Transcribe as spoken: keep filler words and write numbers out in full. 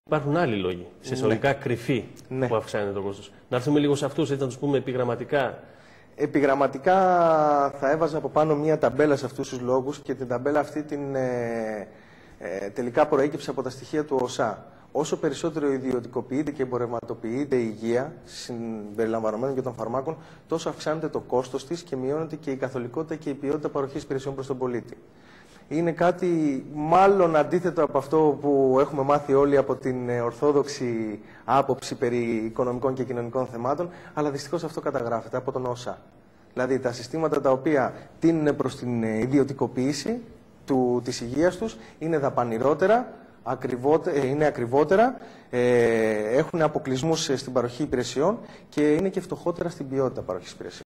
Υπάρχουν άλλοι λόγοι, σε εισαγωγικά ναι. κρυφοί, ναι. που αυξάνεται το κόστος. Να έρθουμε λίγο σε αυτούς, έτσι να τους πούμε επιγραμματικά. Επιγραμματικά θα έβαζα από πάνω μία ταμπέλα σε αυτούς τους λόγους και την ταμπέλα αυτή την, ε, ε, τελικά προέκυψε από τα στοιχεία του ΟΣΑ. Όσο περισσότερο ιδιωτικοποιείται και εμπορευματοποιείται η υγεία, συμπεριλαμβανομένων και των φαρμάκων, τόσο αυξάνεται το κόστος της και μειώνεται και η καθολικότητα και η ποιότητα παροχής υπηρεσιών προς τον πολίτη. Είναι κάτι μάλλον αντίθετο από αυτό που έχουμε μάθει όλοι από την ορθόδοξη άποψη περί οικονομικών και κοινωνικών θεμάτων, αλλά δυστυχώς αυτό καταγράφεται από τον ΟΣΑ. Δηλαδή τα συστήματα τα οποία τείνουν προς την ιδιωτικοποίηση του, της υγείας τους είναι δαπανηρότερα, ακριβότερα, είναι ακριβότερα, ε, έχουν αποκλεισμούς στην παροχή υπηρεσιών και είναι και φτωχότερα στην ποιότητα παροχής υπηρεσιών.